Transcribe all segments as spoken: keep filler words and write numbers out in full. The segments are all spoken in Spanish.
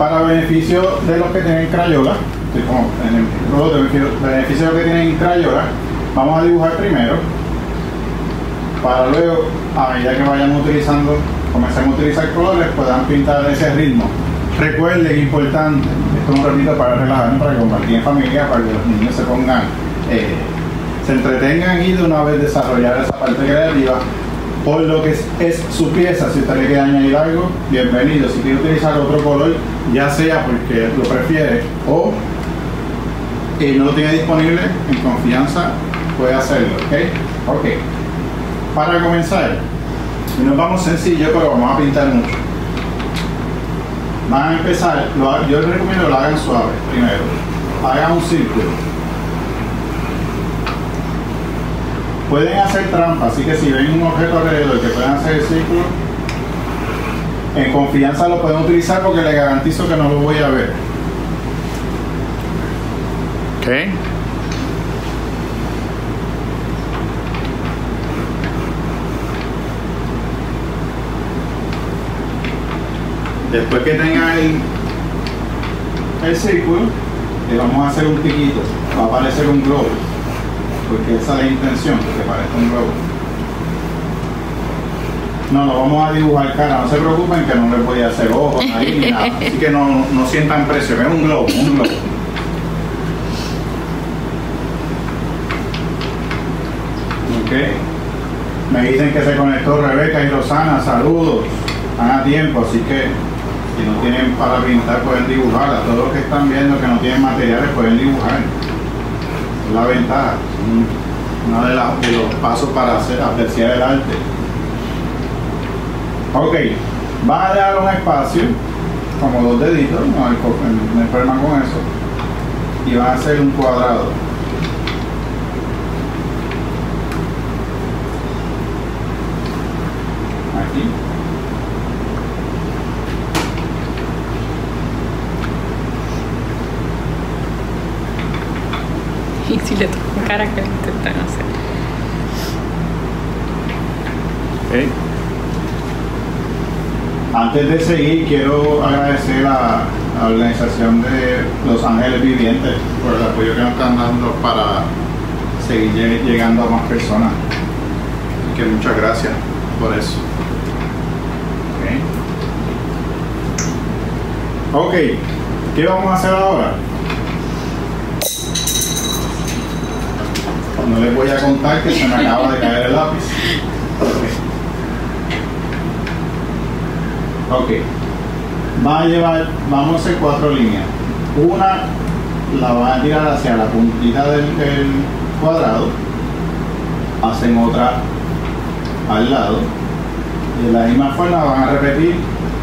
Para beneficio de los que tienen Crayola, como en el beneficio de los que tienen Crayola, vamos a dibujar primero, para luego, a medida que vayamos utilizando, comencemos a utilizar colores, puedan pintar ese ritmo. Recuerden, importante, esto es un ratito para relajarnos, para compartir en familia, para que los niños se pongan, eh, se entretengan y de una vez desarrollar esa parte creativa por lo que es, es su pieza. Si usted le quiere añadir algo, bienvenido. Si quiere utilizar otro color, ya sea porque lo prefiere o eh, no lo tiene disponible, en confianza puede hacerlo. ¿Ok? Ok. Para comenzar, nos vamos sencillo, pero vamos a pintar mucho. Van a empezar, lo, yo les recomiendo que lo hagan suave primero. Hagan un círculo. Pueden hacer trampa, así que si ven un objeto alrededor que pueden hacer el círculo, en confianza lo pueden utilizar porque les garantizo que no lo voy a ver. Ok. Después que tengan el, el círculo, le vamos a hacer un piquito, va a aparecer un globo, porque esa es la intención, que parezca un globo. No, no vamos a dibujar cara, no se preocupen que no les voy a hacer ojos, ahí ni nada, así que no, no sientan presión, es un globo, un globo. Ok, me dicen que se conectó Rebeca y Rosana, saludos, están a tiempo, así que si no tienen para pintar pueden dibujar. A todos los que están viendo que no tienen materiales pueden dibujar. Es la ventaja, uno de, la, de los pasos para hacer, apreciar el arte. Ok, van a dejar un espacio como dos deditos, no hay, no hay problema con eso, y van a hacer un cuadrado. Aquí. Y si le toco cara que intentan hacer. Okay. Antes de seguir, quiero agradecer a la organización de Los Ángeles Vivientes por el apoyo que nos están dando para seguir llegando a más personas. Que muchas gracias por eso. Ok, okay. ¿Qué vamos a hacer ahora? No les voy a contar que se me acaba de caer el lápiz. Ok. Va a llevar, vamos a hacer cuatro líneas. Una la van a tirar hacia la puntita del, del cuadrado. Hacen otra al lado. Y de la misma forma van a repetir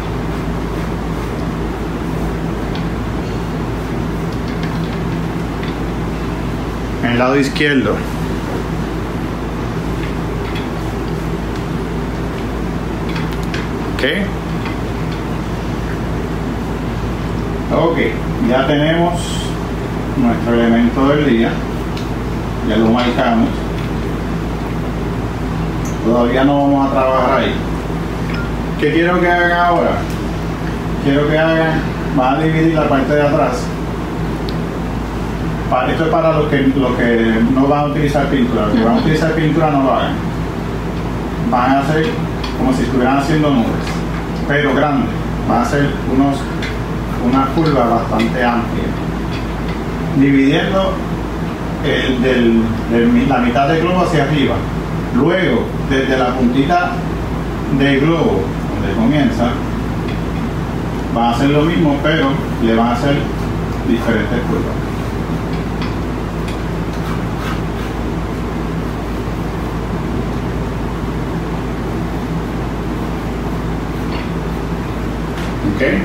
en el lado izquierdo. Ok. Ok, ya tenemos nuestro elemento del día. Ya lo marcamos. Todavía no vamos a trabajar ahí. ¿Qué quiero que hagan ahora? Quiero que hagan, van a dividir la parte de atrás. Para, esto es para los que, los que no van a utilizar pintura. Los que van a utilizar pintura no lo hagan. Van a hacer como si estuvieran haciendo nubes, pero grandes. Van a hacer unos, una curva bastante amplia, dividiendo el, del, del, la mitad del globo hacia arriba. Luego, desde la puntita del globo, donde comienza, van a hacer lo mismo, pero le van a hacer diferentes curvas. Okay.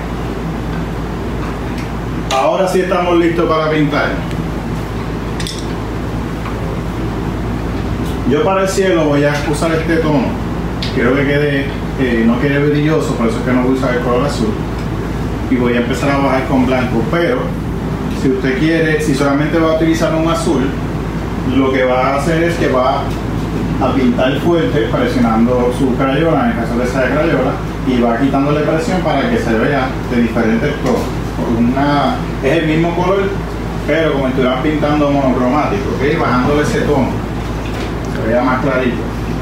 Ahora sí estamos listos para pintar. Yo para el cielo voy a usar este tono. Quiero que quede, eh, no quede brilloso, por eso es que no voy a usar el color azul. Y voy a empezar a bajar con blanco. Pero si usted quiere, si solamente va a utilizar un azul, lo que va a hacer es que va a pintar fuerte presionando su crayola, en el caso de esa crayola, y va quitándole presión para que se vea de diferentes tonos. una, es el mismo color, pero como estuvieran pintando monocromático, ¿ok? Bajándole ese tono, se vea más clarito.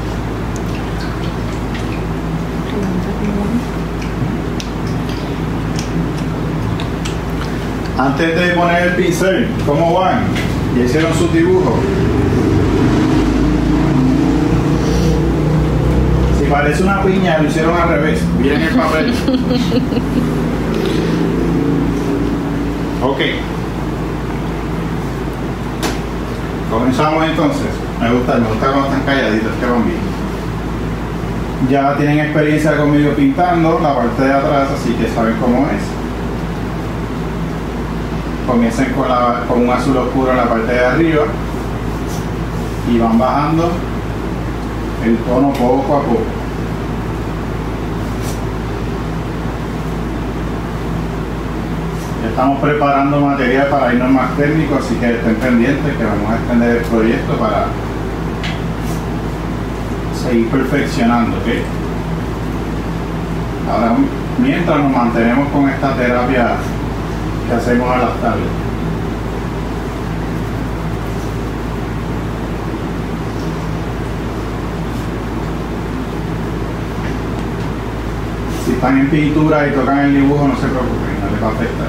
Antes de poner el pincel, ¿cómo van? Ya hicieron sus dibujos. Si parece una piña, lo hicieron al revés. Miren el papel. Ok. Comenzamos entonces. Me gusta, me gusta cuando están calladitos, que van bien. Ya tienen experiencia conmigo pintando la parte de atrás, así que saben cómo es. Comiencen con, la, con un azul oscuro en la parte de arriba y van bajando el tono poco a poco. Ya estamos preparando material para irnos más técnico, así que estén pendientes que vamos a extender el proyecto para seguir perfeccionando, ¿ok? Ahora, mientras nos mantenemos con esta terapia que hacemos a las tardes. Si están en pintura y tocan el dibujo, no se preocupen, no les va a afectar.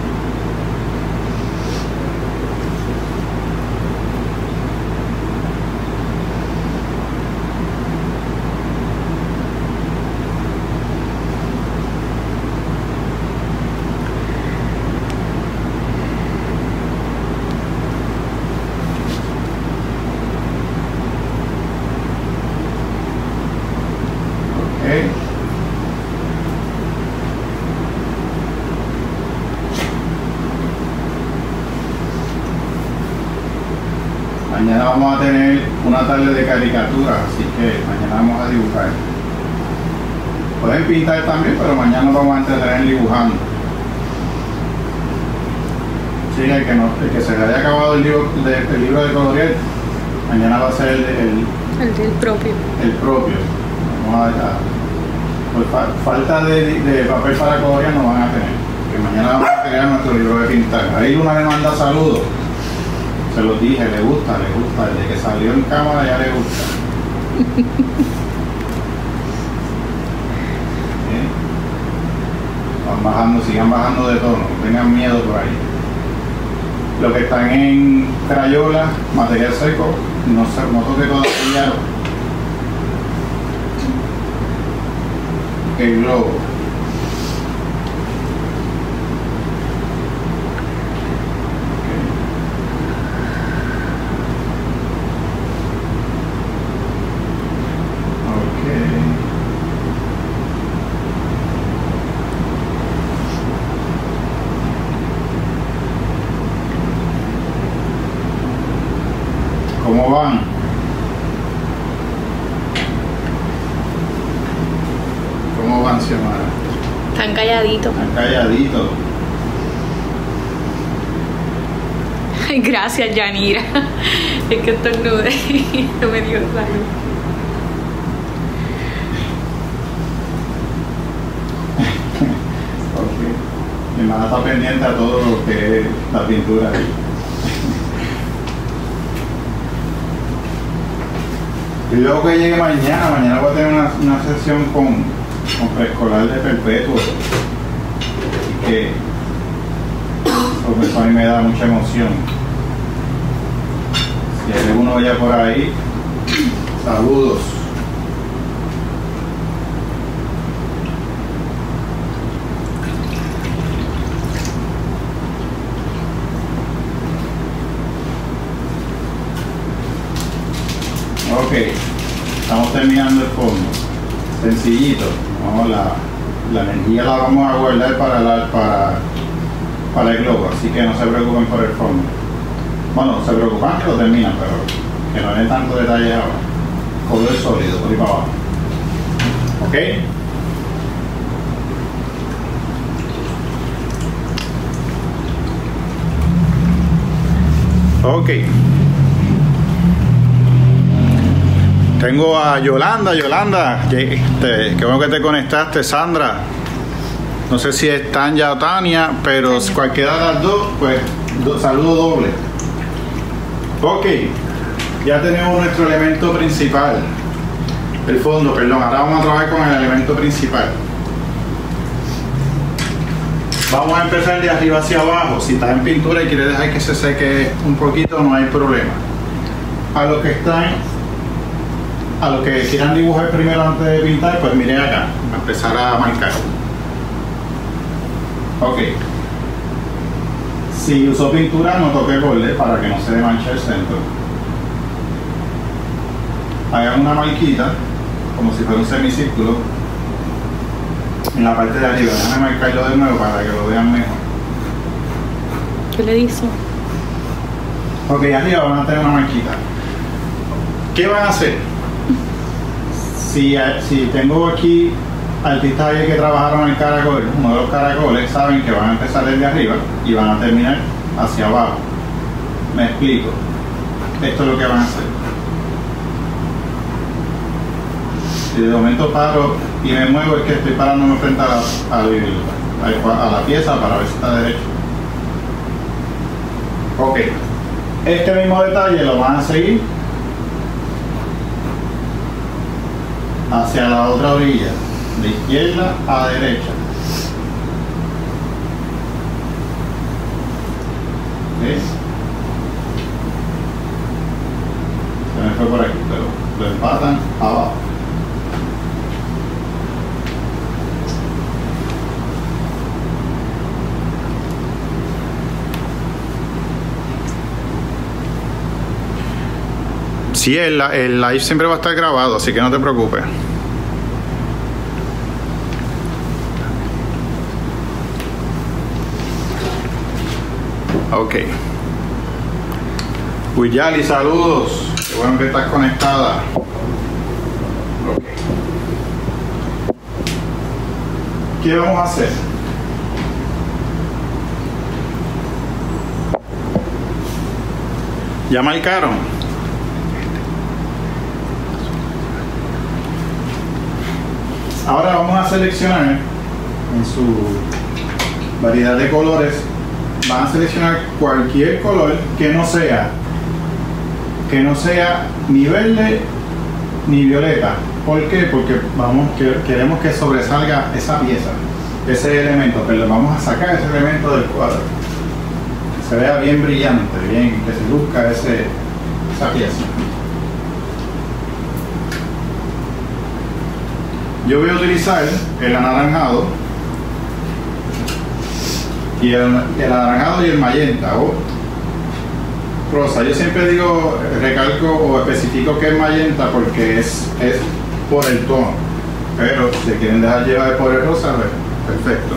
Mañana vamos a tener una tarde de caricaturas, así que mañana vamos a dibujar. Pueden pintar también, pero mañana vamos a entretener dibujando. Sí, el que, no, el que se le haya acabado el libro de, el libro de colorear, mañana va a ser el, el, El del propio. el propio. Vamos a, a, por fa, falta de, de papel para colorear no van a tener, que mañana vamos a crear nuestro libro de pintar. Ahí Luna le manda saludos. Se los dije, le gusta, le gusta, desde que salió en cámara ya le gusta. ¿Eh? Van bajando, sigan bajando de tono, no tengan miedo por ahí. Los que están en crayola, material seco, no, se, no toque todavía el globo. ¿Cómo van? ¿Cómo van, Xiomara? Están calladitos. Están calladitos. Gracias, Yanira. Es que estornudé y no me dio salud. Okay. Mi hermana está pendiente a todo lo que es la pintura ahí. Y luego que llegue mañana, mañana voy a tener una, una sesión con, con preescolar de perpetuo. Así que por eso a mí me da mucha emoción. Si hay alguno vaya por ahí, saludos. Ok, estamos terminando el fondo, sencillito. Vamos, la, la energía la vamos a guardar para, la, para, para el globo, así que no se preocupen por el fondo. Bueno, se preocupan que lo terminan, pero que no den tanto detalle ahora. Color sólido, por ahí para abajo. Ok. Ok. Tengo a Yolanda, Yolanda, que, este, qué bueno que te conectaste, Sandra. No sé si es Tanya o Tania, pero Tania. Cualquiera de las dos, pues do, saludo doble. Ok, ya tenemos nuestro elemento principal. El fondo, perdón. Ahora vamos a trabajar con el elemento principal. Vamos a empezar de arriba hacia abajo. Si estás en pintura y quieres dejar que se seque un poquito, no hay problema. A los que están, a los que quieran dibujar primero antes de pintar, pues miren acá, a empezar a marcar. Ok. Si usó pintura, no toque el borde para que no se manche el centro. Hagan una marquita, como si fuera un semicírculo, en la parte de arriba. Déjame marcarlo de nuevo para que lo vean mejor. ¿Qué le hizo? Ok, arriba van a tener una marquita. ¿Qué van a hacer? Si, si tengo aquí artistas que trabajaron en caracol, uno de los caracoles, saben que van a empezar desde arriba y van a terminar hacia abajo. Me explico. Esto es lo que van a hacer. Si de momento paro y me muevo, es que estoy parándome frente a la, a la, a la pieza para ver si está derecho. Ok. Este mismo detalle lo van a seguir hacia la otra orilla, de izquierda a derecha. ¿Ves? Se me fue por aquí, pero lo empatan abajo. Sí, el, el live siempre va a estar grabado, así que no te preocupes. Ok. Uyali, saludos. Qué bueno que estás conectada. Ok. ¿Qué vamos a hacer? ¿Ya marcaron? Ahora vamos a seleccionar en su variedad de colores, van a seleccionar cualquier color que no sea que no sea ni verde ni violeta. ¿Por qué? Porque vamos, que, queremos que sobresalga esa pieza, ese elemento, pero vamos a sacar ese elemento del cuadro, que se vea bien brillante, bien, que se luzca ese, esa pieza. Yo voy a utilizar el anaranjado y el, el anaranjado y el magenta o rosa. Yo siempre digo, recalco o especifico que es magenta porque es, es por el tono, pero si quieren dejar llevar por el rosa, pues, perfecto.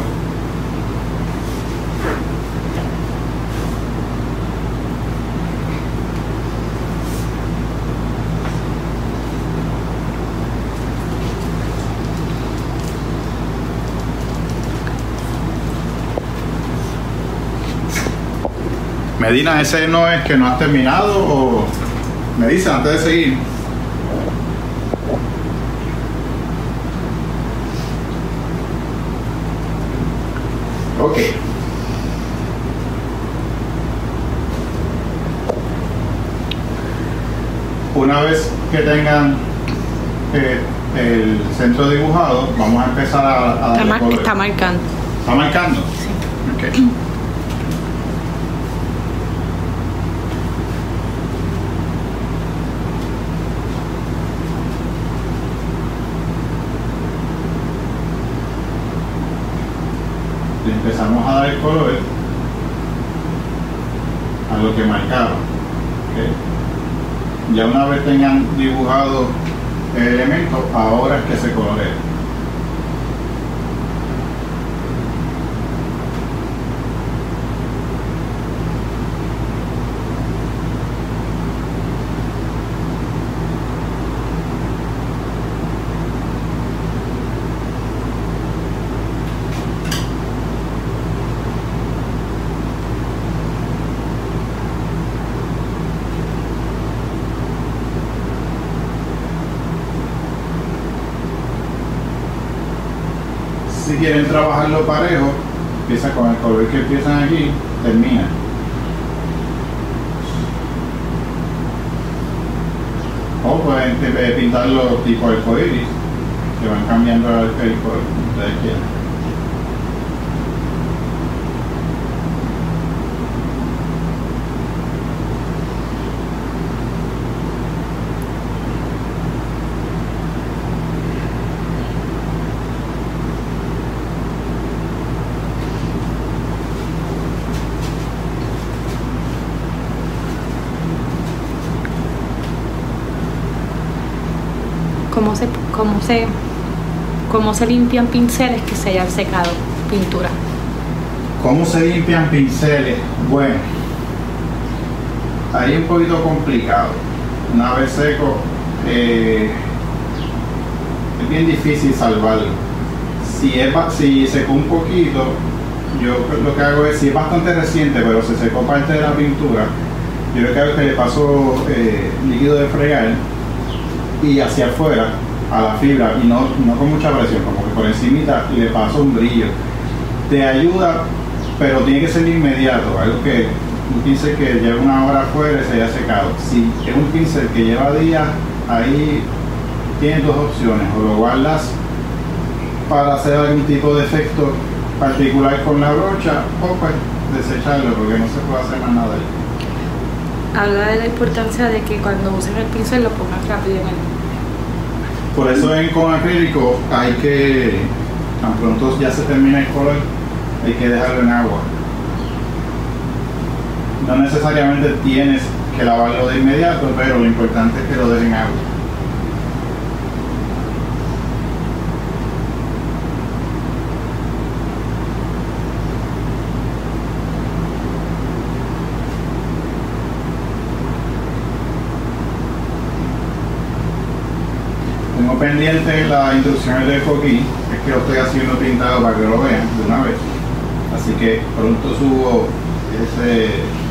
Medina, ese no es que no has terminado, o me dice antes de seguir. Ok. Una vez que tengan eh, el centro dibujado, vamos a empezar a, a darle Está, mar color. está marcando. ¿Está marcando? Sí. Okay. Empezamos a dar el color a lo que marcaron. ¿Okay? Ya una vez tengan dibujado el elemento, ahora es que se colorea. si quieren trabajarlo parejo, empieza con el color que empiezan aquí, termina. O pueden eh, pintarlo tipo arcoíris, que van cambiando el, el color, ustedes quieran. ¿Cómo se, cómo se, cómo se limpian pinceles que se hayan secado pintura? ¿Cómo se limpian pinceles? Bueno, ahí es un poquito complicado. Una vez seco, eh, es bien difícil salvarlo. Si, es, si secó un poquito, yo lo que hago es, si es bastante reciente, pero se secó parte de la pintura, yo lo que hago es que le paso eh, líquido de fregar y hacia afuera a la fibra, y no, no con mucha presión, como que por encimita, y le paso un brillo. Te ayuda, pero tiene que ser inmediato, algo que un pincel que lleva una hora afuera y se haya secado. Si es un pincel que lleva días, ahí tienes dos opciones: o lo guardas para hacer algún tipo de efecto particular con la brocha, o pues desecharlo, porque no se puede hacer más nada ahí. Habla de la importancia de que cuando uses el pincel lo pongas rápido en el... Por eso en, con acrílico hay que, tan pronto ya se termina el color, hay que dejarlo en agua. No necesariamente tienes que lavarlo de inmediato, pero lo importante es que lo dejes en agua. Tengo pendiente las instrucciones del coquí, es que lo estoy haciendo pintado para que lo vean de una vez. Así que pronto subo ese,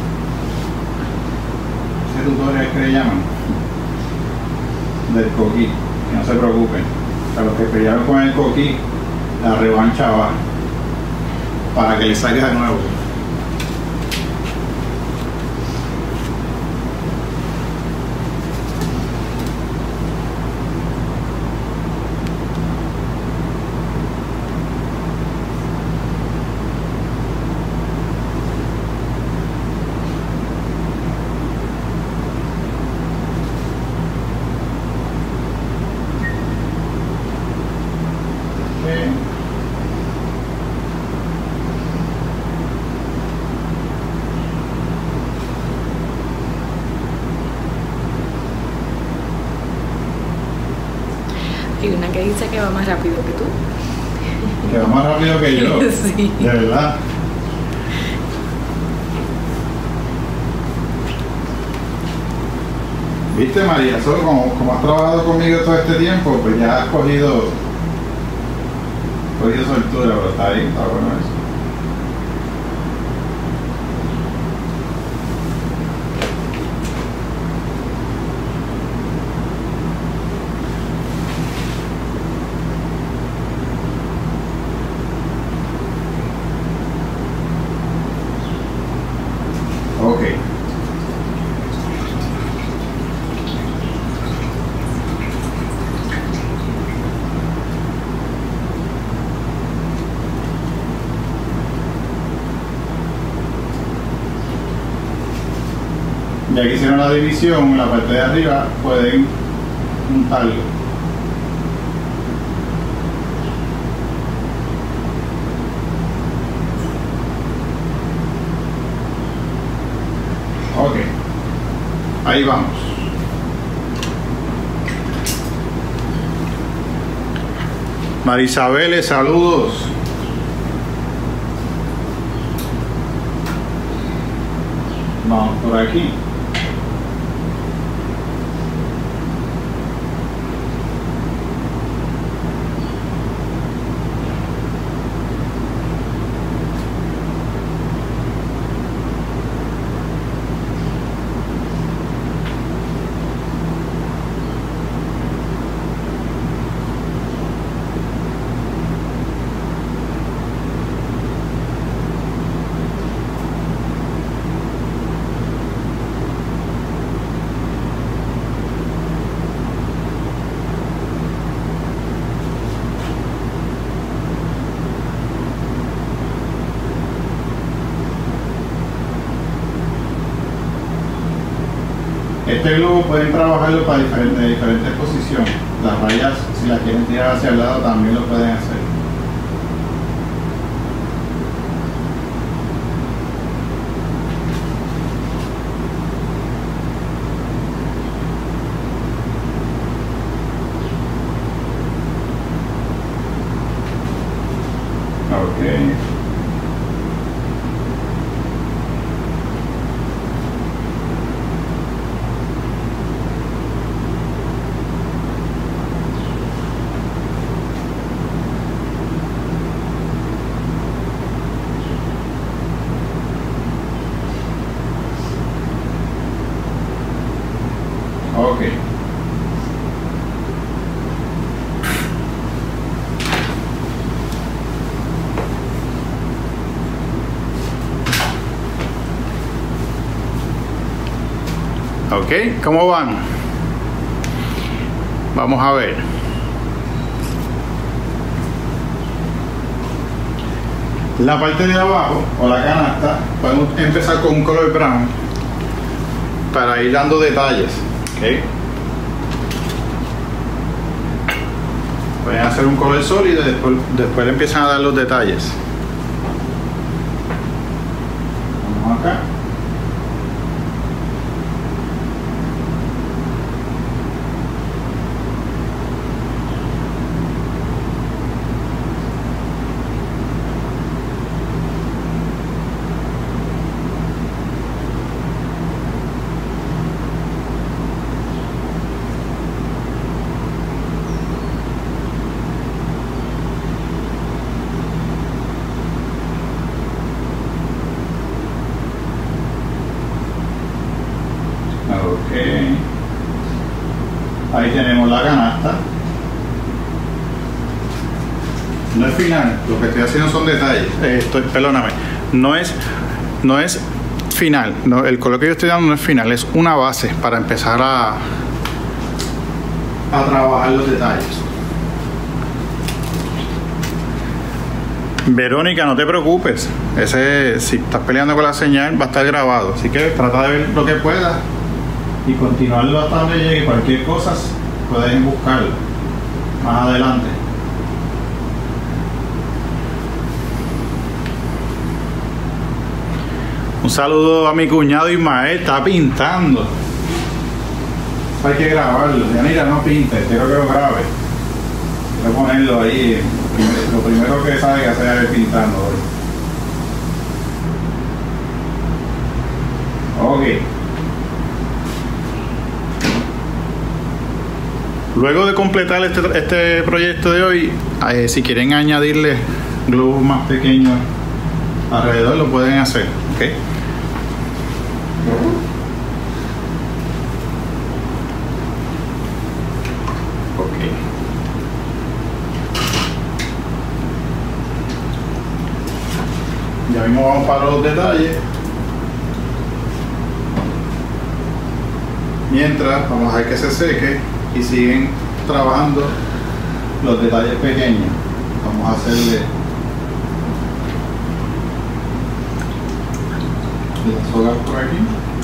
ese tutorial que le llaman del coquí, que no se preocupen. Para los que pelearon con el coquí, la revancha va para que le salga de nuevo. Hay una que dice que va más rápido que tú. Que va más rápido que yo. Sí. De verdad. Viste, María, solo como, como has trabajado conmigo todo este tiempo, pues ya has cogido cogido soltura, pero está ahí, está bueno eso. Ok. Ya que hicieron la división, la parte de arriba pueden juntarlo. Ok, ahí vamos. Marisabel, saludos. Vamos por aquí. Este globo pueden trabajarlo para diferentes, diferentes posiciones. Las rayas, si las quieren tirar hacia el lado, también lo pueden hacer. Ok. Ok. Ok, ¿cómo van? Vamos a ver. La parte de abajo o la canasta podemos empezar con un color brown para ir dando detalles. Okay. Pueden hacer un color sólido y después, después le empiezan a dar los detalles. Vamos acá. Okay. Ahí tenemos la canasta. No es final, lo que estoy haciendo son detalles. Eh, estoy, perdóname, no es, no es final. No, el color que yo estoy dando no es final, es una base para empezar a, a trabajar los detalles. Verónica, no te preocupes. Ese, si estás peleando con la señal, va a estar grabado. Así que trata de ver lo que puedas y continuarlo hasta donde llegue. Cualquier cosa puedes buscarlo más adelante. Un saludo a mi cuñado Ismael, está pintando. Hay que grabarlo. Yanira, no pinte, quiero que lo grabe. Voy a ponerlo ahí. Lo primero que sabe que hacer es pintando hoy. Ok. Luego de completar este, este proyecto de hoy, eh, si quieren añadirle globos más pequeños alrededor, lo pueden hacer. ¿Okay? Ok. Ya mismo vamos para los detalles. Mientras, vamos a dejar que se seque y siguen trabajando los detalles pequeños. Vamos a hacerle las sogas por aquí.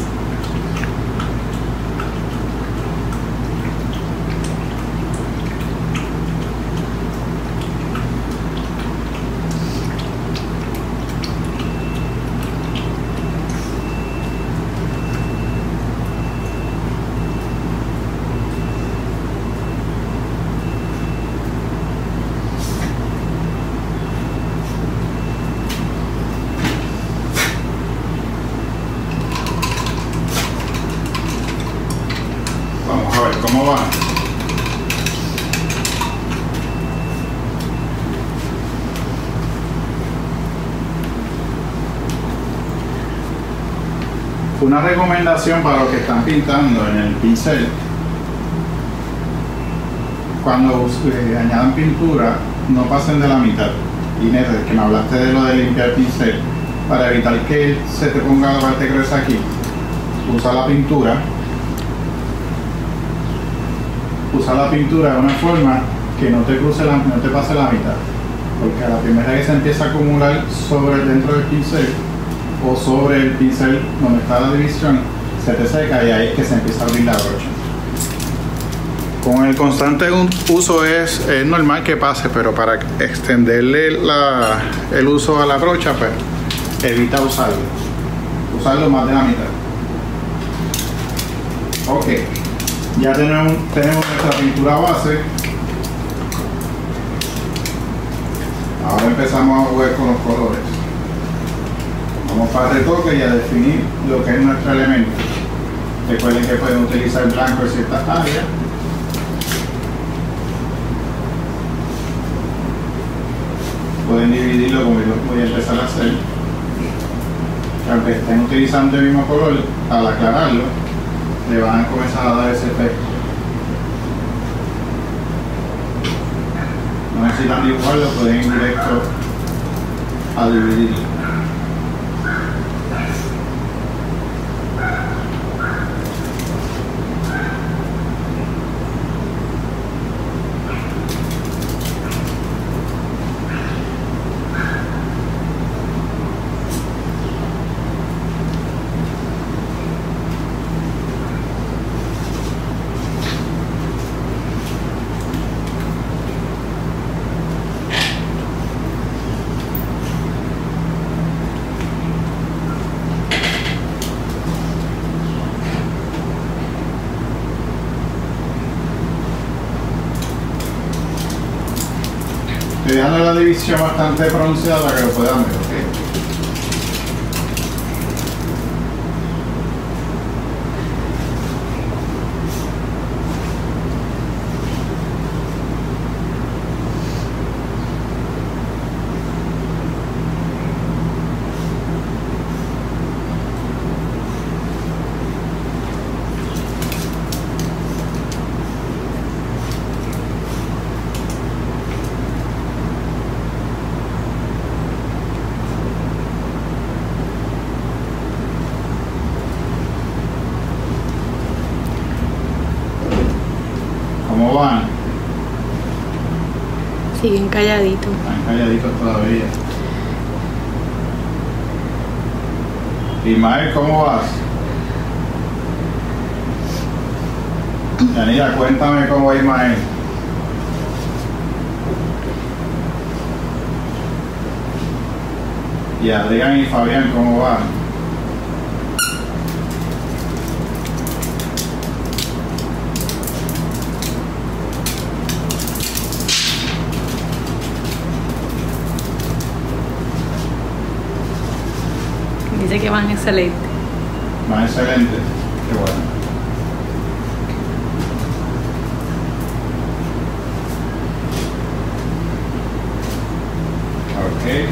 ¿Cómo va? Una recomendación para los que están pintando en el pincel: cuando eh, añadan pintura, no pasen de la mitad. Inés, que me hablaste de lo de limpiar el pincel, para evitar que se te ponga la parte gruesa aquí, usa la pintura usa la pintura de una forma que no te cruce la, no te pase la mitad, porque a la primera que se empieza a acumular sobre el dentro del pincel o sobre el pincel donde está la división, se te seca y ahí es que se empieza a abrir la brocha. Con el constante uso es, es normal que pase, pero para extenderle la, el uso a la brocha, pues evita usarlo. Usarlo más de la mitad. Ok, ya tenemos, tenemos nuestra pintura base. Ahora empezamos a jugar con los colores. Vamos para el retoque y a definir lo que es nuestro elemento. Recuerden que pueden utilizar blanco en ciertas áreas. Pueden dividirlo como yo voy a empezar a hacer. Aunque estén utilizando el mismo color, al aclararlo, le van a comenzar a dar ese efecto. No necesitan dibujarlo, pueden ir directo a dividirlo. Estoy dando la división bastante pronunciada para que lo puedan ver, ¿ok? ¿Cómo van? Siguen calladitos. Están calladitos todavía. Ismael, ¿cómo vas? Yanira, cuéntame cómo va Ismael. Y Adrián y Fabián, ¿cómo van? Dice que van excelentes. Van excelentes. Qué bueno. Ok.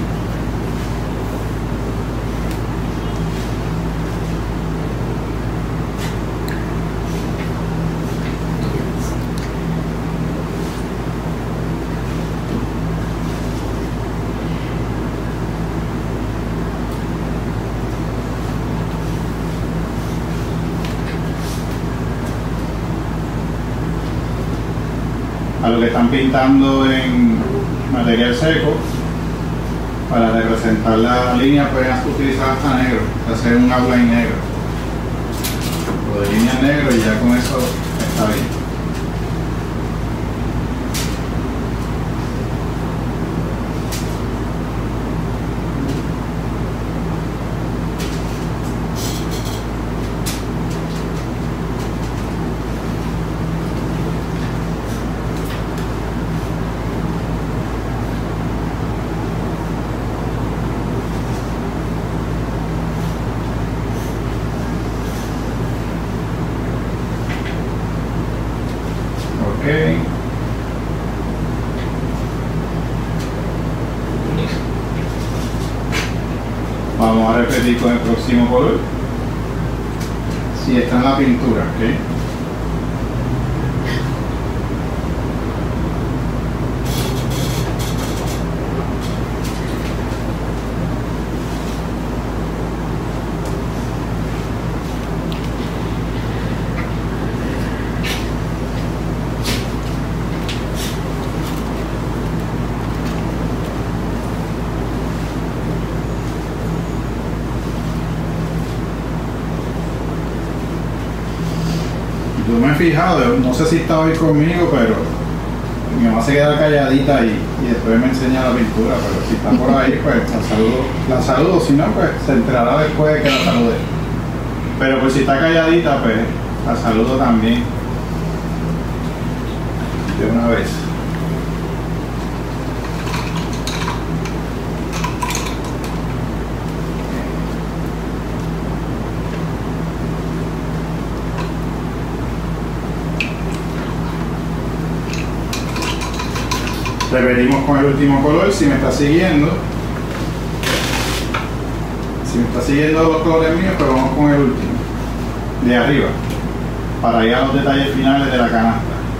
A lo que están pintando en material seco, para representar la línea pueden utilizar hasta negro, hacer un outline negro o de línea negro y ya con eso está bien. Okay. Vamos a repetir con el próximo color. Si está en la pintura, ¿ok? yo me he fijado, no sé si está hoy conmigo, pero mi mamá se queda calladita y, y después me enseña la pintura, pero si está por ahí, pues la saludo, la saludo, si no, pues se enterará después de que la salude. Pero pues si está calladita, pues la saludo también de una vez. Repetimos con el último color, si me está siguiendo. Si me está siguiendo los colores míos, pues vamos con el último. De arriba. Para ir a los detalles finales de la canasta.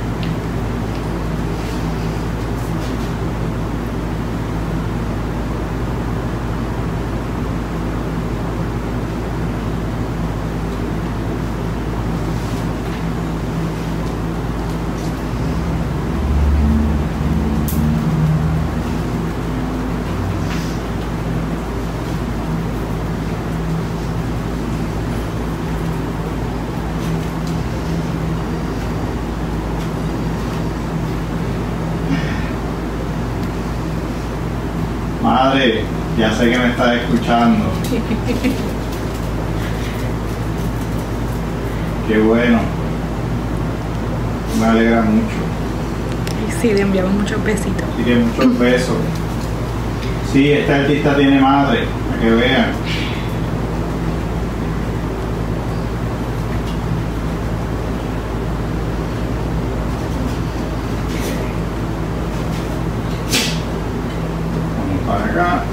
Madre, ya sé que me estás escuchando. Qué bueno. Me alegra mucho. Y sí, le enviamos muchos besitos. Así que muchos besos. Sí, este artista tiene madre, para que vean. Vamos para acá.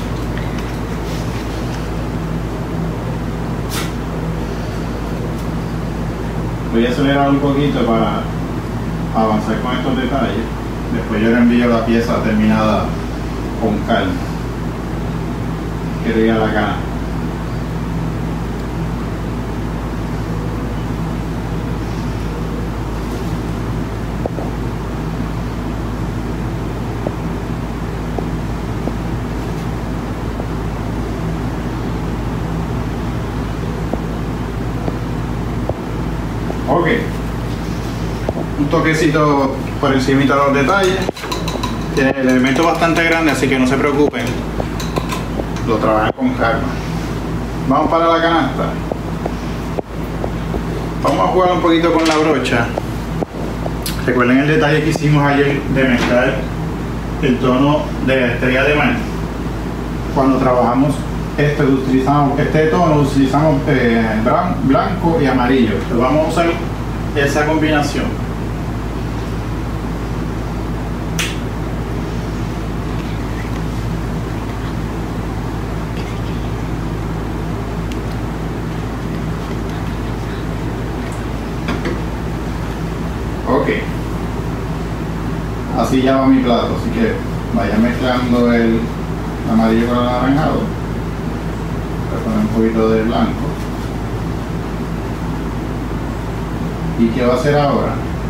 Voy a acelerar un poquito para avanzar con estos detalles. Después yo le envío la pieza terminada con calma. Quiero ir a la cana. Ok, un toquecito por encima de los detalles. Tiene el elemento bastante grande, así que no se preocupen, lo trabajan con calma. Vamos para la canasta. Vamos a jugar un poquito con la brocha. Recuerden el detalle que hicimos ayer de mezclar el tono de la estrella de mar. Cuando trabajamos este, utilizamos este tono, utilizamos eh, blanco y amarillo. Entonces vamos a usar esa combinación. Ok, así ya va mi plato, así que vaya mezclando el amarillo con el anaranjado. Voy a poner un poquito de blanco. ¿Y qué va a hacer ahora?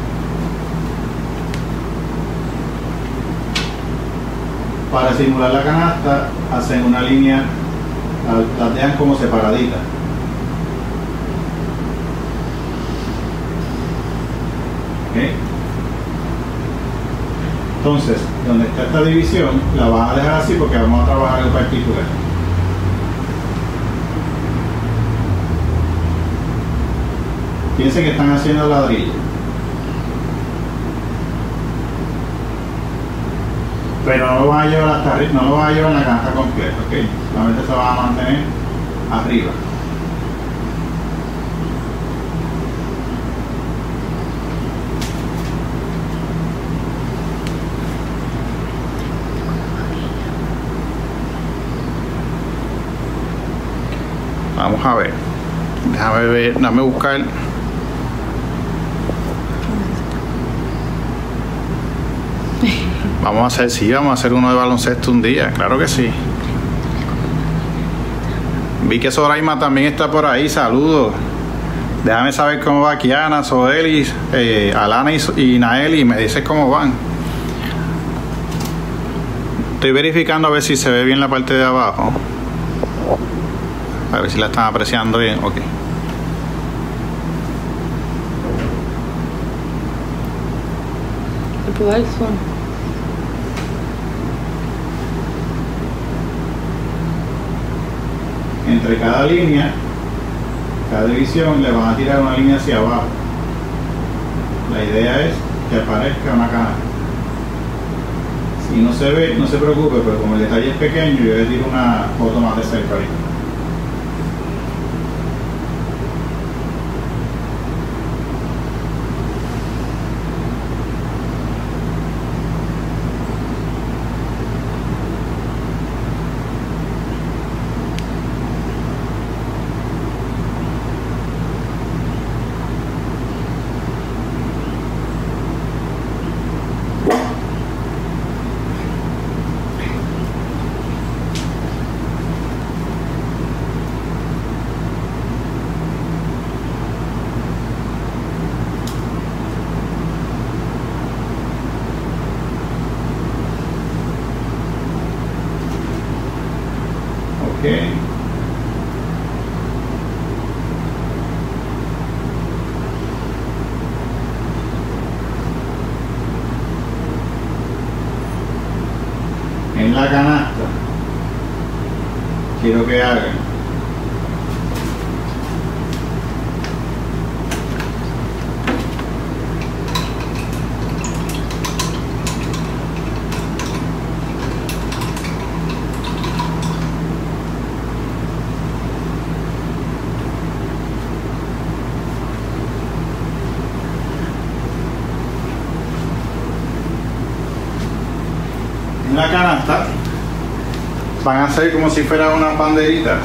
Para simular la canasta, hacen una línea, las dejan como separaditas. ¿Okay? Entonces, donde está esta división, la vas a dejar así porque vamos a trabajar en particular. Piensen que están haciendo ladrillo. Pero no lo van a llevar hasta arriba, no lo van a llevar en la canasta completa, ¿ok? Solamente se va a mantener arriba. Vamos a ver. Déjame ver, déjame buscar. Vamos a hacer, sí, vamos a hacer uno de baloncesto un día, claro que sí. Vi que Soraima también está por ahí, saludos. Déjame saber cómo va Kiana, Sodelis, eh, Alana y, y Naeli, me dices cómo van. Estoy verificando a ver si se ve bien la parte de abajo. A ver si la están apreciando bien, ok. puedo dar zoom. Entre cada línea, cada división, le van a tirar una línea hacia abajo. La idea es que aparezca una canasta. Si no se ve, no se preocupe, pero como el detalle es pequeño, yo le tiro una foto más de cerca ahorita. Okay. En la canasta quiero que hagan en la canasta, van a ser como si fueran unas banderitas.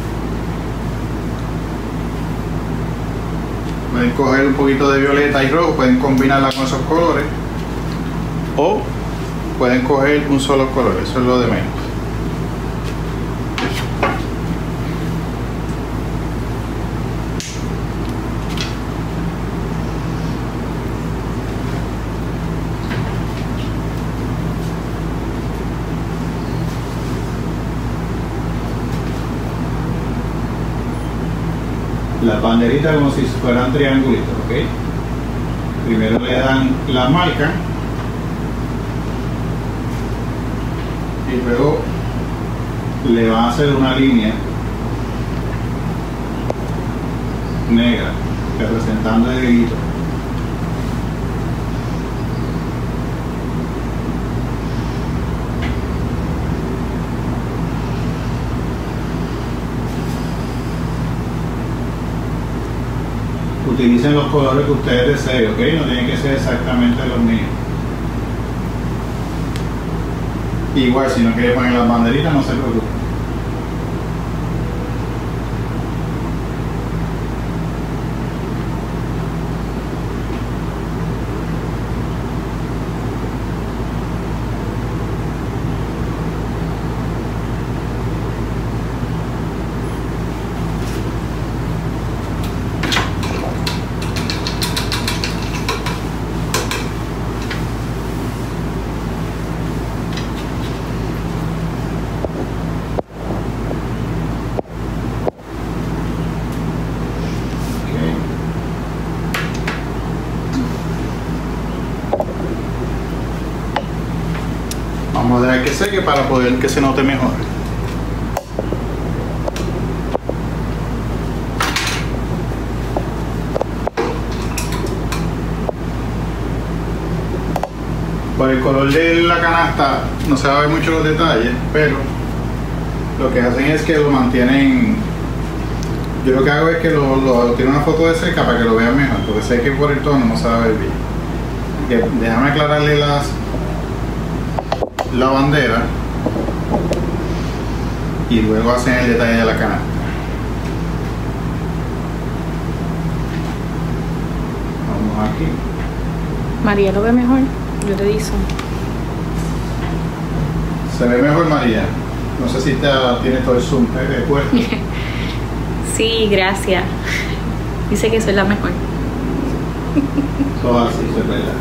Pueden coger un poquito de violeta y rojo, pueden combinarla con esos colores, o pueden coger un solo color, eso es lo de menos. Las banderitas como si fueran triangulitos, ¿ok? Primero le dan la marca y luego le van a hacer una línea negra representando el grito. Utilicen los colores que ustedes deseen, ¿ok? No tienen que ser exactamente los míos. Igual, si no quieren poner las banderitas, no se preocupen. Vamos a dejar que seque para poder que se note mejor. Por el color de la canasta no se va a ver mucho los detalles, pero lo que hacen es que lo mantienen. Yo lo que hago es que lo, lo tiro una foto de cerca para que lo vean mejor, porque sé que por el tono no se va a ver bien. Que, déjame aclararle las la bandera y luego hacen el detalle de la canasta. Vamos aquí. María lo ve mejor, yo te digo. Se ve mejor, María. No sé si te tienes todo el zoom de puesto. Sí, gracias. Dice que soy la mejor. Todo así, eso es verdad.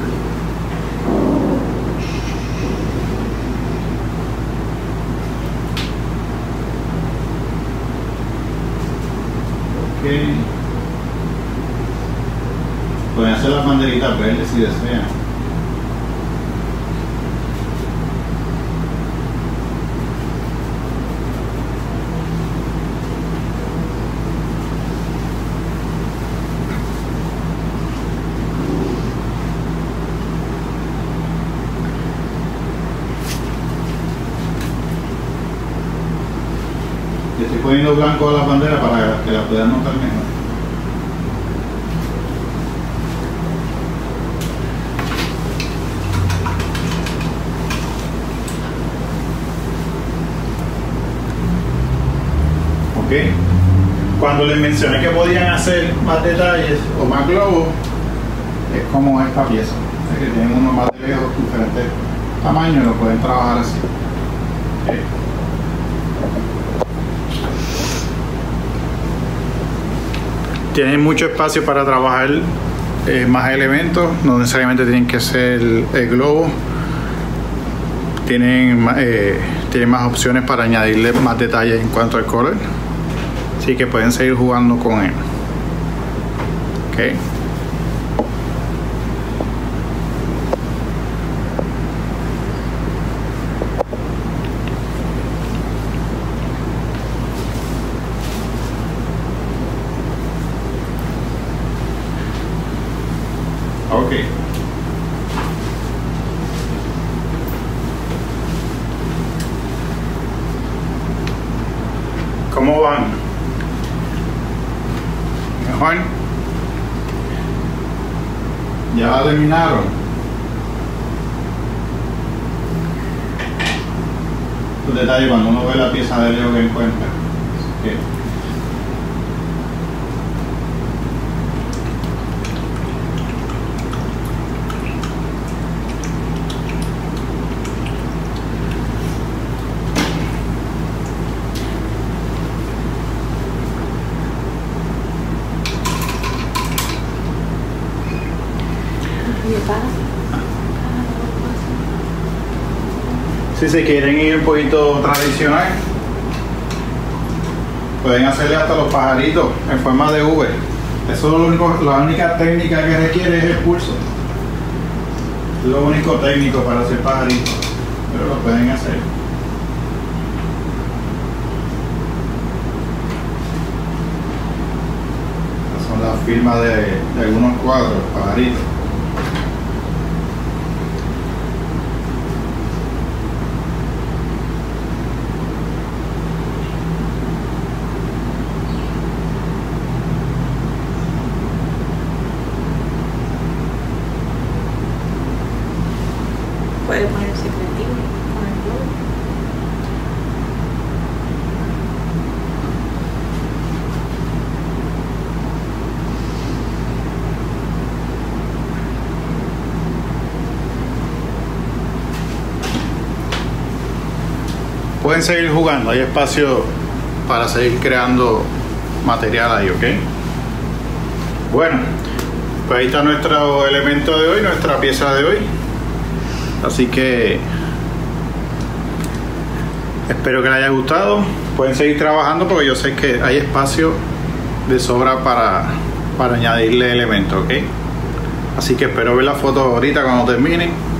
Okay. Pueden hacer las banderitas verdes si desean. poniendo blanco a la bandera para que la puedan notar mejor. Ok. Cuando les mencioné que podían hacer más detalles o más globos, es como esta pieza, que tienen unos materiales de diferentes tamaños y lo pueden trabajar así. Okay. Tienen mucho espacio para trabajar eh, más elementos, no necesariamente tienen que ser el, el globo. Tienen, eh, tienen más opciones para añadirle más detalles en cuanto al color, así que pueden seguir jugando con él. Okay. Ok. ¿Cómo van? ¿Mejor? ¿Ya la terminaron? Los detalles cuando uno ve la pieza de Lego que encuentra. Okay. Si se quieren ir un poquito tradicional, pueden hacerle hasta los pajaritos en forma de V. Eso es lo único, la única técnica que requiere es el pulso. Es lo único técnico para hacer pajaritos, pero lo pueden hacer. Estas son las firmas de, de algunos cuadros, pajaritos. Puede ponerse creativo con el globo. Pueden seguir jugando, hay espacio para seguir creando material ahí, ¿ok? Bueno, pues ahí está nuestro elemento de hoy, nuestra pieza de hoy. Así que espero que les haya gustado. Pueden seguir trabajando porque yo sé que hay espacio de sobra para, para añadirle elementos, ¿ok? Así que espero ver la foto ahorita cuando terminen.